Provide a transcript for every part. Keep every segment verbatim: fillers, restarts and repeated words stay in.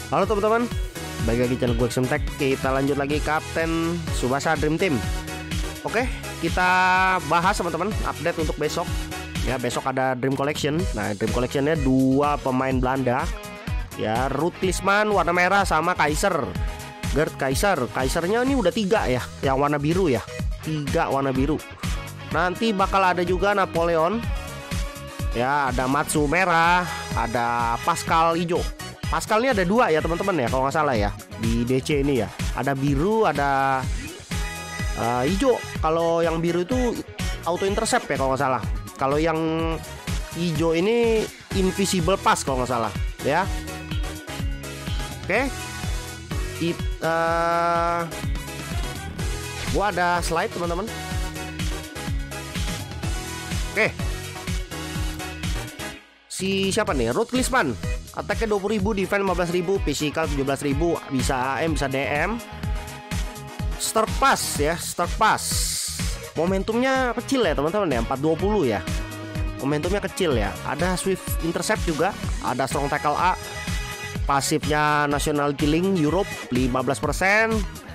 Halo teman-teman, balik lagi channel gue Xemtech. Kita lanjut lagi Kapten Tsubasa Dream Team. Oke, kita bahas teman-teman update untuk besok. Ya, besok ada Dream Collection. Nah, Dream Collectionnya dua pemain Belanda. Ya, Ruud Klisman warna merah sama Kaiser, Gerd Kaiser. Kaisernya ini udah tiga ya, yang warna biru ya. Tiga warna biru. Nanti bakal ada juga Napoleon. Ya, ada Matsu merah, ada Pascal hijau. Pascal ini ada dua ya teman-teman ya, kalau nggak salah ya, di D C ini ya. Ada biru, ada uh, hijau. Kalau yang biru itu auto intercept ya kalau nggak salah. Kalau yang hijau ini invisible pass kalau nggak salah ya. Oke, kita uh, gua ada slide teman-teman. Oke, si siapa nih? Ruud Klisman. Attack-nya dua puluh ribu, defense lima belas ribu, physical tujuh belas ribu, bisa A M, bisa D M. Start pass ya, start pass. Momentumnya kecil ya teman-teman ya, empat dua puluh ya. Momentumnya kecil ya. Ada swift intercept juga, ada strong tackle A. Pasifnya national killing Europe lima belas persen.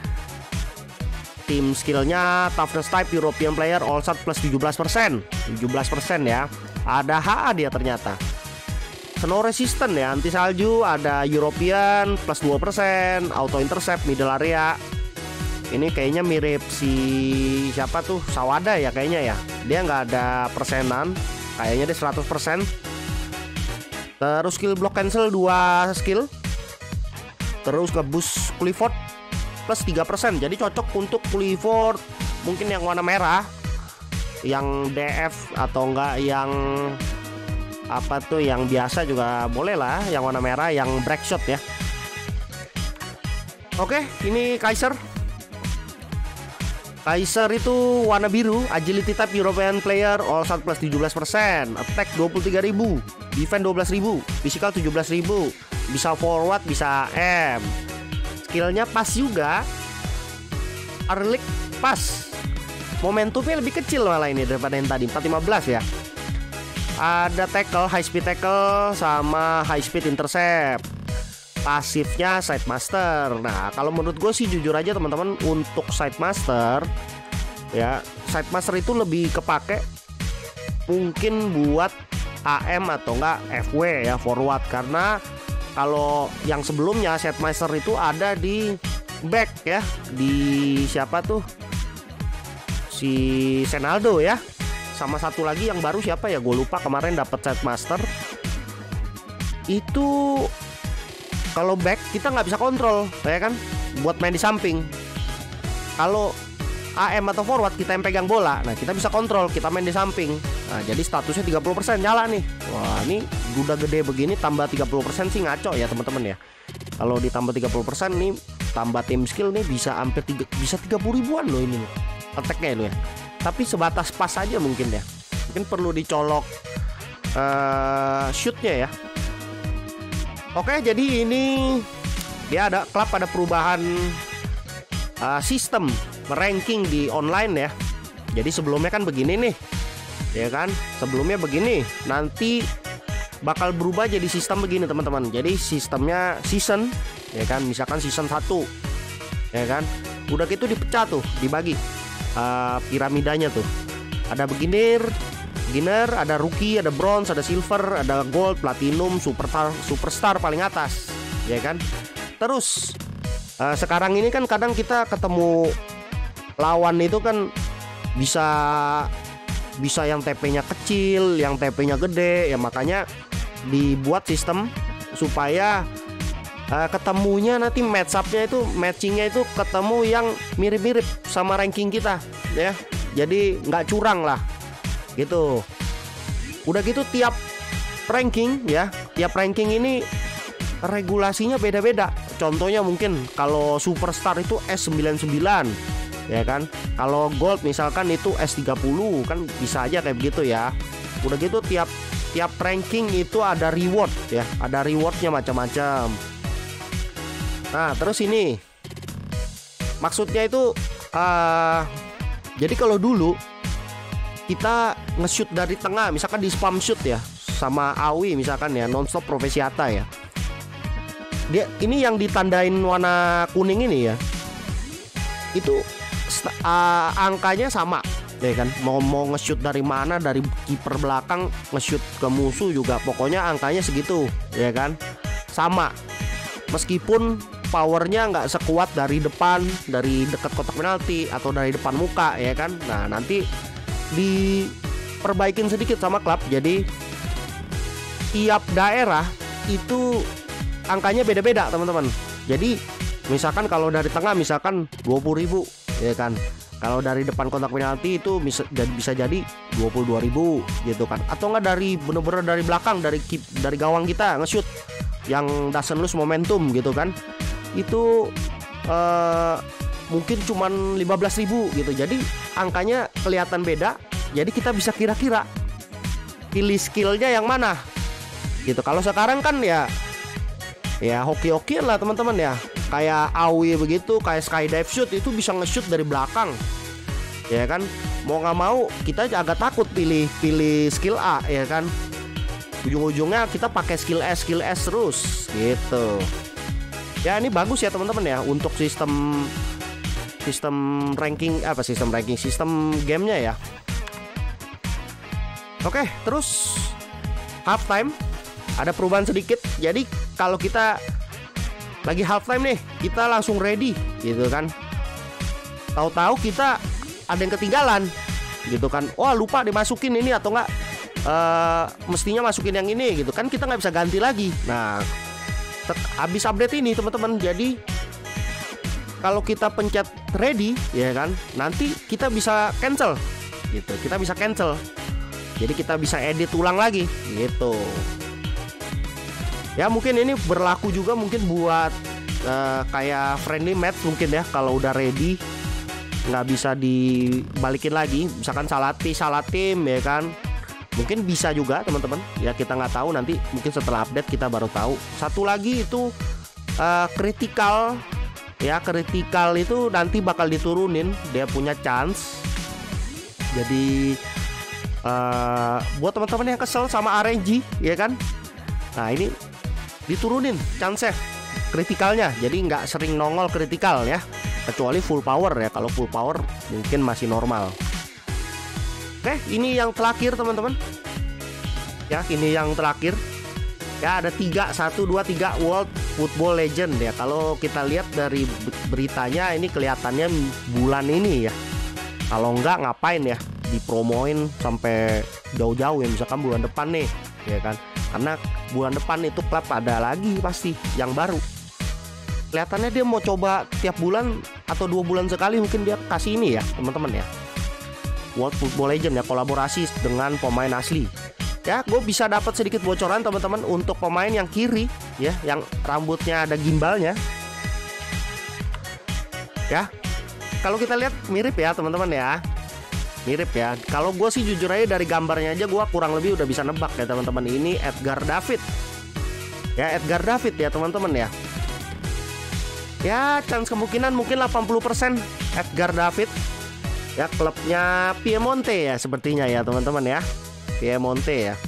Tim skillnya toughness type European player all start plus tujuh belas persen. tujuh belas persen ya. Ada H A dia ternyata. Snow resistant ya, anti salju, ada European plus dua persen, auto intercept middle area. Ini kayaknya mirip si siapa tuh, Sawada ya kayaknya ya. Dia nggak ada persenan, kayaknya dia seratus persen. Terus skill block cancel dua skill. Terus nge-boost Clifford plus tiga persen. Jadi cocok untuk Clifford mungkin yang warna merah, yang D F atau enggak yang apa tuh yang biasa juga boleh lah, yang warna merah, yang break shot ya. Oke, ini Kaiser. Kaiser itu warna biru, agility type European player, all start plus tujuh belas persen, attack dua puluh tiga ribu, defense dua belas ribu, physical tujuh belas ribu, bisa forward, bisa M. Skillnya pas juga, Arlik pas. Momentumnya lebih kecil malah ini daripada yang tadi, empat lima belas ya. Ada tackle, high speed tackle sama high speed intercept. Pasifnya side master. Nah, kalau menurut gue sih jujur aja teman-teman, untuk side master ya, side master itu lebih kepake mungkin buat A M atau enggak F W ya, forward. Karena kalau yang sebelumnya side master itu ada di back ya, di siapa tuh, si Senaldo ya. Sama satu lagi yang baru siapa ya, gue lupa, kemarin dapat set master. Itu kalau back kita nggak bisa kontrol ya kan, buat main di samping. Kalau A M atau forward kita yang pegang bola, nah kita bisa kontrol, kita main di samping. Nah jadi statusnya tiga puluh persen nyala nih. Wah, ini udah gede begini tambah tiga puluh persen sih ngaco ya teman-teman ya. Kalau ditambah tiga puluh persen nih, tambah team skill nih bisa hampir tiga, bisa tiga puluh ribuan loh ini loh attack-nya lo ya. Tapi sebatas pas aja mungkin ya. Mungkin perlu dicolok uh, shootnya ya. Oke, jadi ini dia ada klub, ada perubahan uh, sistem ranking di online ya. Jadi sebelumnya kan begini nih, ya kan? Sebelumnya begini. Nanti bakal berubah jadi sistem begini teman-teman. Jadi sistemnya season, ya kan? Misalkan season satu, ya kan? Udah gitu dipecah tuh, dibagi. Uh, piramidanya tuh ada beginner, beginner, ada rookie, ada bronze, ada silver, ada gold, platinum, superstar, superstar paling atas, ya kan. Terus uh, sekarang ini kan kadang kita ketemu lawan itu kan bisa bisa yang T P-nya kecil, yang T P-nya gede, ya makanya dibuat sistem supaya Uh, ketemunya nanti match up-nya itu, matchingnya itu ketemu yang mirip-mirip sama ranking kita ya. Jadi nggak curang lah gitu. Udah gitu tiap ranking ya, tiap ranking ini regulasinya beda-beda. Contohnya mungkin kalau superstar itu S sembilan puluh sembilan ya kan. Kalau gold misalkan itu S tiga puluh, kan bisa aja kayak begitu ya. Udah gitu tiap tiap ranking itu ada reward ya, ada rewardnya macam-macam. Nah terus ini maksudnya itu uh, jadi kalau dulu kita nge-shoot dari tengah, misalkan di spam shoot ya, sama Awi misalkan ya, nonstop Profesiata ya. dia ini yang ditandain warna kuning ini ya, itu uh, angkanya sama ya kan, mau mau nge-shoot dari mana, dari kiper belakang nge-shoot ke musuh juga pokoknya angkanya segitu ya kan, sama. Meskipun powernya nggak sekuat dari depan, dari dekat kotak penalti atau dari depan muka ya kan. Nah nanti diperbaikin sedikit sama klub, jadi tiap daerah itu angkanya beda-beda teman-teman. Jadi misalkan kalau dari tengah misalkan dua puluh ribu ya kan, kalau dari depan kotak penalti itu bisa, bisa jadi dua puluh dua ribu gitu kan, atau enggak dari bener-bener dari belakang, dari dari gawang kita nge-shoot yang doesn't lose momentum gitu kan, itu uh, mungkin cuman lima belas ribu gitu. Jadi angkanya kelihatan beda, jadi kita bisa kira-kira pilih skillnya yang mana gitu. Kalau sekarang kan ya ya hoki-hoki lah teman-teman ya, kayak Awi begitu, kayak skydive shoot itu bisa nge-shoot dari belakang ya kan. Mau nggak mau kita agak takut pilih pilih skill A ya kan, ujung-ujungnya kita pakai skill S skill S terus gitu ya. Ini bagus ya teman-teman ya untuk sistem sistem ranking apa sistem ranking sistem gamenya ya. Oke, terus halftime ada perubahan sedikit. Jadi kalau kita lagi halftime nih, kita langsung ready gitu kan, tahu-tahu kita ada yang ketinggalan gitu kan, wah lupa dimasukin ini atau enggak uh, mestinya masukin yang ini gitu kan, kita nggak bisa ganti lagi. Nah habis update ini teman-teman, jadi kalau kita pencet ready ya kan, nanti kita bisa cancel gitu, kita bisa cancel, jadi kita bisa edit ulang lagi gitu ya. Mungkin ini berlaku juga mungkin buat uh, kayak friendly match mungkin ya, kalau udah ready nggak bisa dibalikin lagi, misalkan salah tim salah tim ya kan, mungkin bisa juga teman-teman ya, kita nggak tahu, nanti mungkin setelah update kita baru tahu. Satu lagi itu uh, critical ya, critical itu nanti bakal diturunin, dia punya chance. Jadi uh, buat teman-teman yang kesel sama R N G ya kan, nah ini diturunin chance kritikalnya, jadi nggak sering nongol kritikal ya, kecuali full power ya. Kalau full power mungkin masih normal. Oke, ini yang terakhir teman-teman ya, ini yang terakhir ya, ada tiga, satu, dua, tiga World Football Legend ya. Kalau kita lihat dari beritanya ini kelihatannya bulan ini ya, kalau nggak ngapain ya dipromoin sampai jauh-jauh ya, misalkan bulan depan nih ya kan, karena bulan depan itu klub ada lagi pasti yang baru. Kelihatannya dia mau coba tiap bulan atau dua bulan sekali mungkin dia kasih ini ya teman-teman ya, World Football Legend ya, kolaborasi dengan pemain asli ya. Gue bisa dapat sedikit bocoran teman-teman untuk pemain yang kiri ya, yang rambutnya ada gimbalnya ya. Kalau kita lihat mirip ya teman-teman ya, mirip ya. Kalau gue sih jujur aja dari gambarnya aja gue kurang lebih udah bisa nebak ya teman-teman, ini Edgar David ya, Edgar David ya teman-teman ya. Ya chance kemungkinan mungkin delapan puluh persen Edgar David ya, klubnya Piemonte ya sepertinya ya teman-teman ya, Piemonte ya.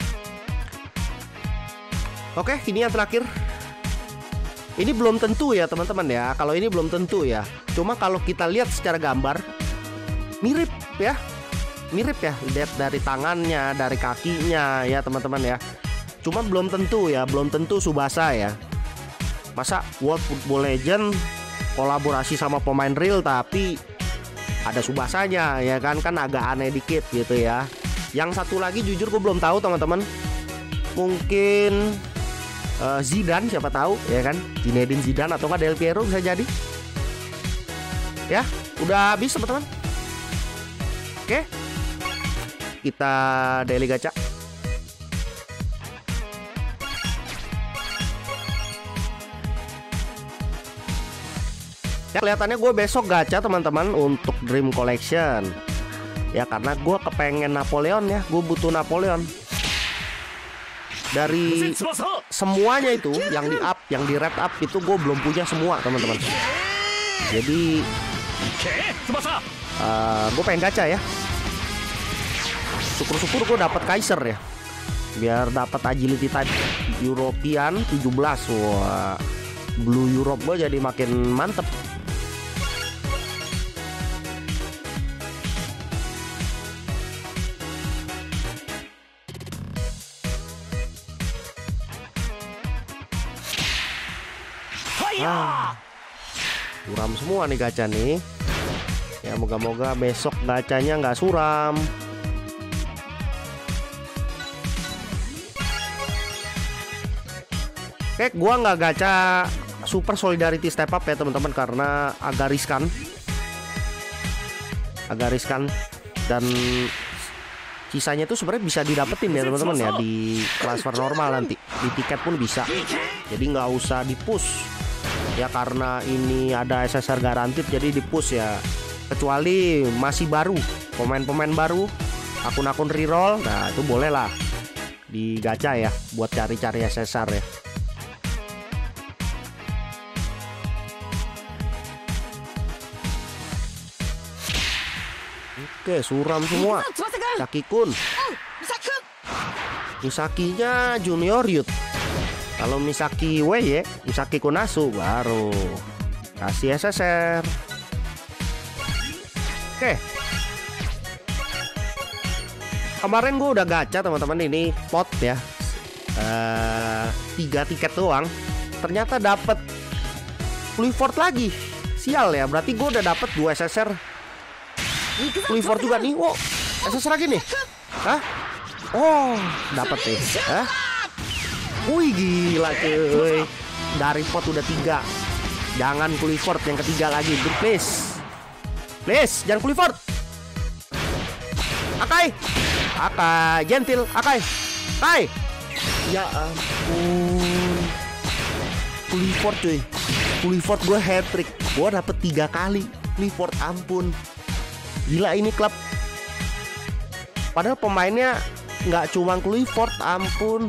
Oke, ini yang terakhir. Ini belum tentu ya teman-teman ya, kalau ini belum tentu ya, cuma kalau kita lihat secara gambar mirip ya, mirip ya, lihat dari tangannya, dari kakinya ya teman-teman ya. Cuma belum tentu ya, belum tentu Tsubasa ya. Masa World Football Legend kolaborasi sama pemain real tapi ada Tsubasanya ya kan, kan agak aneh dikit gitu ya. Yang satu lagi jujur gue belum tahu teman-teman, mungkin uh, Zidane, siapa tahu ya kan, Zinedine Zidane atau nggak Del Piero bisa jadi ya. Udah habis teman-teman. Oke, kita daily gacha. Ya, kelihatannya gue besok gacha teman-teman untuk Dream Collection ya, karena gue kepengen Napoleon ya, gue butuh Napoleon. Dari semuanya itu yang di up, yang di red up itu gue belum punya semua teman-teman. Jadi uh, gue pengen gacha ya. Syukur-syukur gue dapat Kaiser ya. biar dapat agility type European tujuh belas. Wah, Blue Europe gue jadi makin mantep. Ah, suram semua nih gacha nih. Ya moga-moga besok gacanya nggak suram. Oke, gua nggak gacha Super Solidarity Step Up ya teman-teman, karena agak riskan. Agak riskan dan sisanya tuh sebenarnya bisa didapetin ya teman-teman ya di transfer normal nanti. Di tiket pun bisa. Jadi nggak usah di push. Ya karena ini ada S S R guaranteed jadi di push ya. Kecuali masih baru, pemain-pemain baru, akun-akun reroll, nah itu boleh lah di gacha ya buat cari-cari S S R ya. Oke, suram semua. Saki-kun. Misakinya Junior Youth. Kalau Misaki W Y, Misaki Kunasu baru kasih S S R. Oke. Kemarin gue udah gacha teman-teman, ini pot ya. Uh, tiga tiket doang. Ternyata dapet Clifford lagi. Sial ya, berarti gue udah dapet dua S S R. Clifford juga nih. Wow, S S R lagi nih. Hah? Oh, dapet nih. Hah? Wih gila cuy. Dari pot udah tiga. Jangan Clifford yang ketiga lagi, please. Please, jangan Clifford. Akai. Akai, gentil, Akai. Akai. Ya ampun. Clifford cuy. Clifford gue hat-trick. Gue dapet tiga kali. Clifford ampun. Gila ini klub. Padahal pemainnya nggak cuma Clifford, ampun.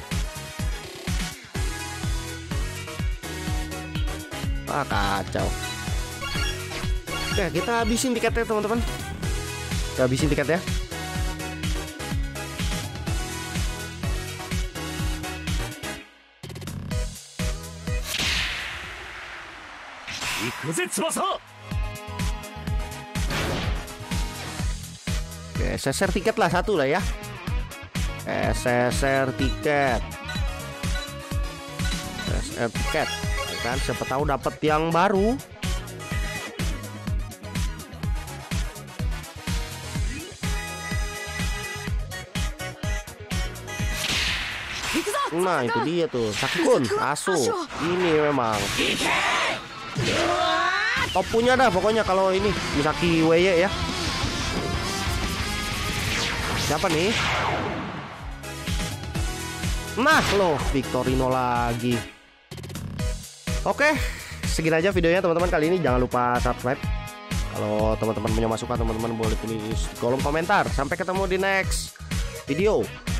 Ah, kacau. Oke, kita habisin tiketnya teman-teman. Kita habisin tiketnya. Oke, S S R tiket lah satu lah ya. S S R tiket. S S R tiket. Kan siapa tahu dapat yang baru. Nah itu dia tuh Saki-kun, Asu. Ini memang top punya dah pokoknya kalau ini Misaki W Y ya. Siapa nih? Nah loh, Victorino lagi. Oke, segini aja videonya teman-teman kali ini. Jangan lupa subscribe. Kalau teman-teman punya masukan, teman-teman boleh tulis di kolom komentar. Sampai ketemu di next video.